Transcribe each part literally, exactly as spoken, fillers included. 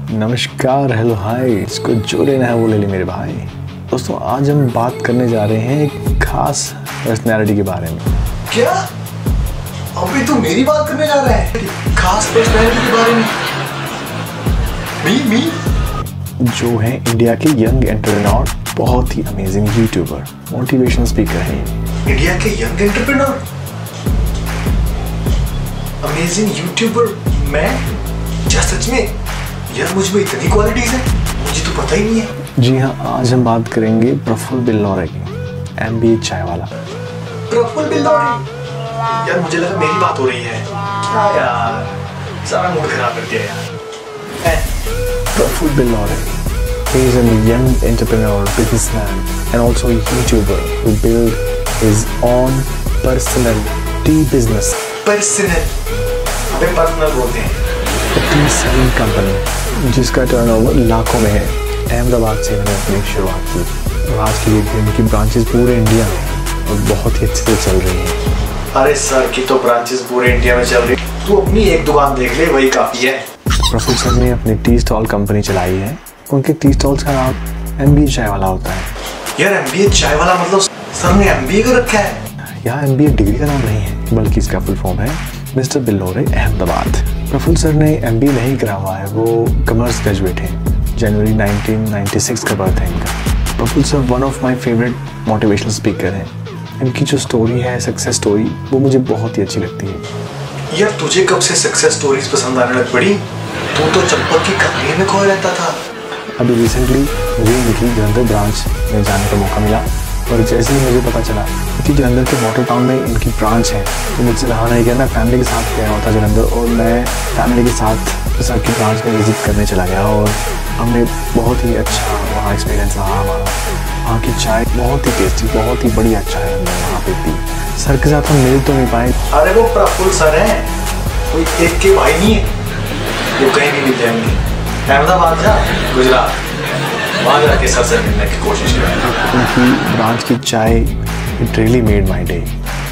नमस्कार, हेलो, हाय, इसको जो लेना है वो ले ले मेरे भाई। दोस्तों, आज हम बात करने जा रहे हैं एक खास पर्सनैलिटी के बारे में। क्या? अभी तू मेरी बात करने जा रहा है? खास पर्सनैलिटी के बारे में? मी मी जो है इंडिया के यंग एंटरप्रेन्योर, बहुत ही अमेजिंग यूट्यूबर, मोटिवेशनल स्पीकर है। इंडिया के यंग एंटरप्रेन्योर, अमेजिंग यूट्यूबर, मैं? क्या सच में? यार मुझ में इतनी क्वालिटीज है, मुझे तो पता ही नहीं है। जी हाँ, आज हम बात करेंगे प्रफुल्ल बिल्लौरे की, एमबीए चाय वाला। प्रफुल्ल बिल्लौरे? यार मुझे लगा मेरी बात हो रही है। क्या यार, सारा मूड खराब कर दिया यार। Prafull Billore, he is a young entrepreneur, businessman, and also a YouTuber who built his own personal tea business. Personal? अबे पर्सनल बोलते हैं। टी सेलिंग कंपनी जिसका टर्नओवर लाखों में है। अहमदाबाद से मैंने अपनी शुरुआत की और आज की डेट में उनकी ब्रांचेस पूरे इंडिया में और बहुत ही अच्छे से चल रही हैं। अरे सर की तो ब्रांचेस पूरे इंडिया में चल रही, तू अपनी एक दुकान देख ले, वही काफी है। प्रफुल्ल सर ने अपनी टी स्टॉल कंपनी चलाई है। उनके टी स्टॉल्स का नाम एमबीए चाय वाला होता है। यार एमबीए चाय वाला मतलब सर ने एमबीए कर रखा है? यहाँ एमबीए डिग्री का नाम नहीं है, बल्कि इसका फुल फॉर्म है मिस्टर बिल्लौरे अहमदाबाद। प्रफुल्ल सर ने एमबीए नहीं करा हुआ है, वो कॉमर्स ग्रेजुएट हैं। जनवरी नाइनटीन नाइंटी सिक्स का बर्थ है इनका। Prafull sir one of my favourite motivational speaker हैं। इनकी जो स्टोरी है, सक्सेस स्टोरी, वो मुझे बहुत ही अच्छी लगती है। यार तुझे कब से सक्सेस स्टोरीज पसंद आने लग पड़ी? तू तो चप्पल की कहानी में खोया रहता था। अभी रिसेंटली मुझे इनकी जलंधर ब्रांच में जाने का मौका मिला और जैसे ही मुझे पता चला कि जलंधर के मॉडल टाउन में इनकी ब्रांच है, तो मुझसे रहा नहीं गया। मैं फैमिली के साथ गया हुआ था जलंधर और मैं फैमिली के साथ सर की ब्रांच में विजिट करने चला गया और हमने बहुत ही अच्छा वहाँ एक्सपीरियंस रहा हमारा। वहाँ की चाय बहुत ही टेस्टी, बहुत ही बढ़िया चाय हमने वहाँ पे पी। सर के साथ हम मिल तो नहीं पाए। अरे वो प्रफुल्ल सर हैं, कोई एक के भाई नहीं है, वो कहीं भी मिल जाएंगे। अहमदाबाद जा, गुजरात, वहाँ जाके सर से मिलने की कोशिश करें। उनकी ब्रांच की चाय it really made my day.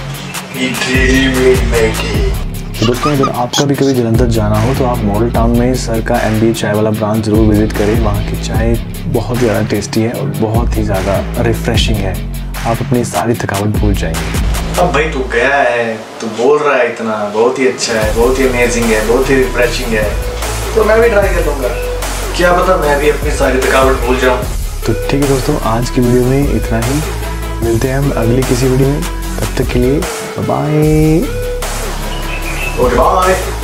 It really made my day. तो दोस्तों, अगर आपका भी कभी जलंधर जाना हो तो आप मॉडल टाउन में सर का एमबीए चाय वाला ब्रांच ज़रूर विजिट करें। वहाँ की चाय बहुत ज़्यादा टेस्टी है और बहुत ही ज़्यादा रिफ्रेशिंग है। आप अपनी सारी थकावट भूल जाएंगे। अब भाई तू गया है, तू बोल रहा है इतना, बहुत ही अच्छा है, बहुत ही अमेजिंग है, बहुत ही रिफ्रेशिंग है, तो मैं भी ट्राई कर लूँगा। क्या पता मैं भी अपनी सारी थकावट भूल जाऊँ। तो ठीक है दोस्तों, आज की वीडियो में इतना ही। मिलते हैं हम अगली किसी वीडियो में, तब तक के लिए बाय। बाय।